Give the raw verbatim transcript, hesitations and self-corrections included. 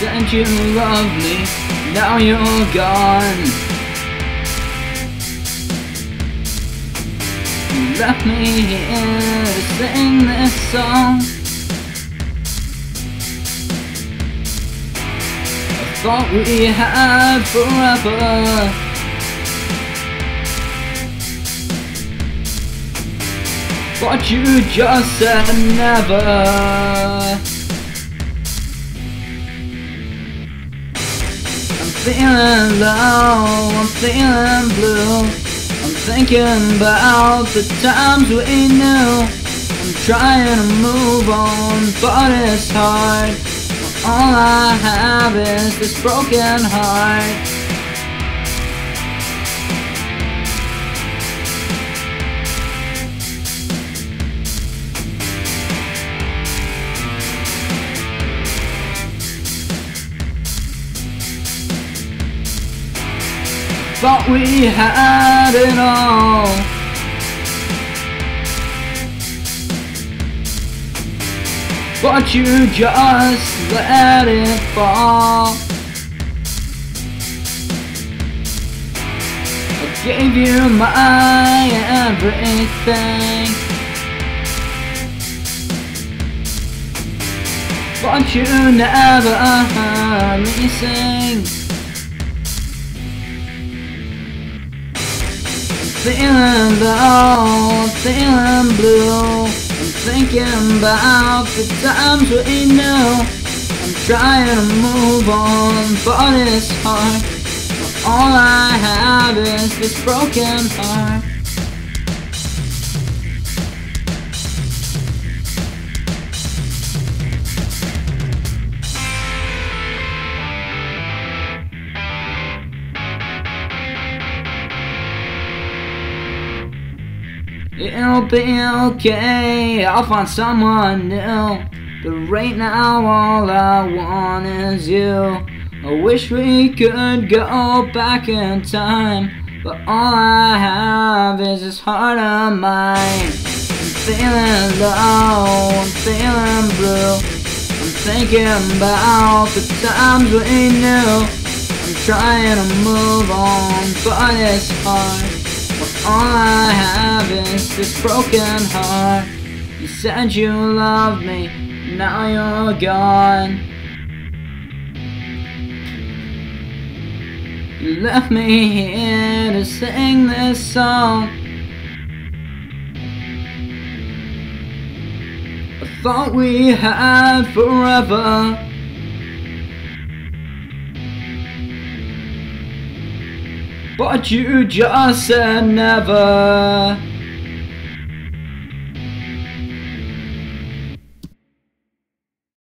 said you loved me, now you're gone. You left me here to sing this song. I thought we had forever. But you just said never. I'm feeling low, I'm feeling blue. I'm thinking about the times we knew. I'm trying to move on, but it's hard. All I have is this broken heart. Thought we had it all. But you just let it fall. I gave you my everything, but you never heard me sing. Feeling low, feeling blue. I'm thinking about the times we knew. I'm trying to move on, but it's hard. All I have is this broken heart. It'll be okay, I'll find someone new. But right now all I want is you. I wish we could go back in time, but all I have is this heart of mine. I'm feeling low, I'm feeling blue. I'm thinking about the times we knew. I'm trying to move on, but it's hard. All I have is this broken heart. You said you loved me, now you're gone. You left me here to sing this song. I thought we had forever. But you just said never.